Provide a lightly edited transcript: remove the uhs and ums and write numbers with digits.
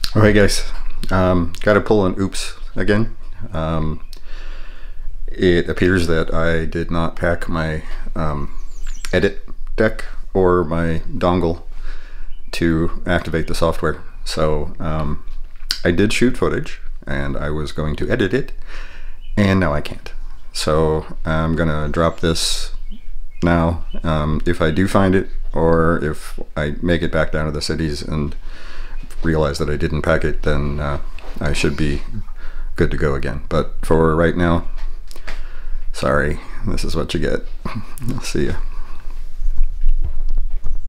Alright guys, gotta pull an oops again. It appears that I did not pack my edit deck or my dongle to activate the software. So I did shoot footage and I was going to edit it, and now I can't. So I'm gonna drop this now. If I do find it, or if I make it back down to the cities and realize that I didn't pack it, then I should be good to go again. But for right now, sorry, this is what you get. I'll see ya.